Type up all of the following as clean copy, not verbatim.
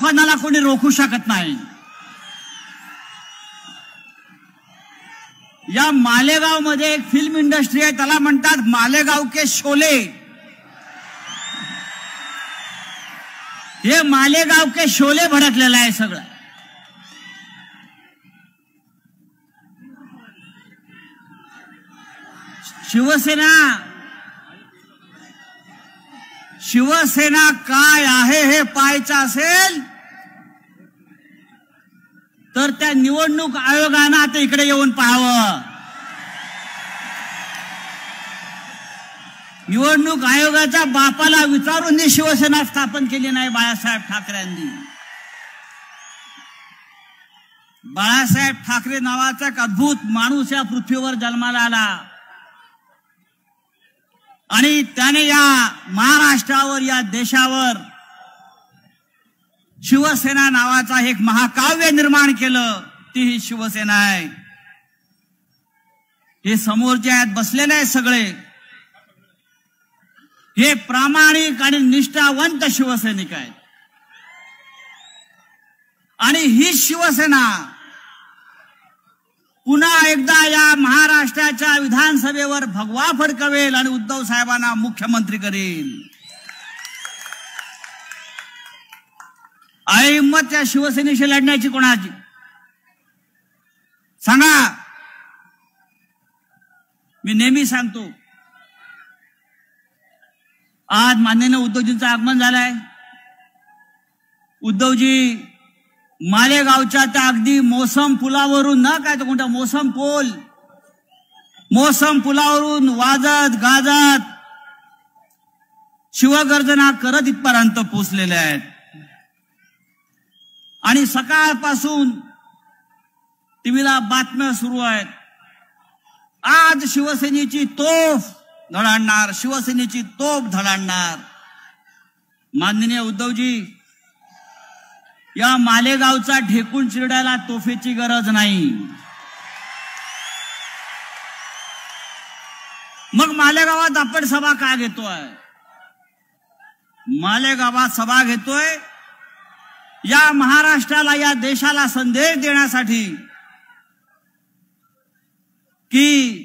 कोणाला कोणी रोखू शकत नाही। या मालेगाव मध्ये एक फिल्म इंडस्ट्री आहे, त्याला म्हणतात मालेगाव के शोले। हे मालेगाव के शोले भडकलेलं आहे सगळं। शिवसेना काय आहे हे पाहायचं असेल तर त्या निवडणूक आयोगानं आता इकडे येऊन पाहावं। निवडणूक आयोगाच्या बापाला विचारून शिवसेना स्थापन केली नाही बाळासाहेब ठाकरेंनी। बाळासाहेब ठाकरे नावाचा एक अद्भुत माणूस या पृथ्वीवर जन्माला आला आणि त्याने या महाराष्ट्रावर, या देशावर शिवसेना नावाचा एक महाकाव्य निर्माण केलं। ती ही शिवसेना आहे। हे समोर जे आहेत बसलेले आहेत सगळे, हे प्रामाणिक आणि निष्ठावंत शिवसैनिक आहेत आणि ही शिवसेना पुन्हा एकदा या महाराष्ट्राच्या विधानसभेवर भगवा फडकवेल आणि उद्धव साहेबांना मुख्यमंत्री करेल। हिम्मत या शिवसेनेशी लढण्याची कोणाची सांगा। मी नेहमी सांगतो, आज माननीय उद्धवजींचं आगमन झालंय। उद्धवजी मालेगावच्या त्या अगदी मोसम पुलावरून, न काय तो कोणता मोसम पुलावरून वाजत गाजत शिवगर्जना करत इथपर्यंत पोहोचलेले आहेत आणि सकाळपासून टीव्हीला बातम्या सुरू आहेत। आज शिवसेनेची तोफ धडाडणार, शिवसेनेची तोफ धडाडणार। माननीय उद्धवजी, या मालेगावचा ढेकून चिरडायला तोफेची गरज नाही। मग मालेगावात आपण सभा का घेतोय? मालेगावात सभा घेतोय या महाराष्ट्राला, या देशाला संदेश देण्यासाठी की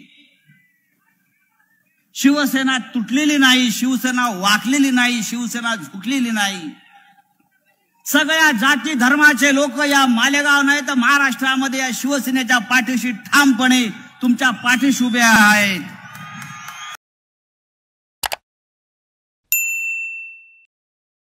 शिवसेना तुटलेली नाही, शिवसेना वाकलेली नाही, शिवसेना झुकलेली नाही। सगळ्या जाती धर्माचे लोक या मालेगाव नाही तर महाराष्ट्रामध्ये या शिवसेनेच्या पाठीशी ठामपणे तुमच्या पाठीशी उभे आहेत।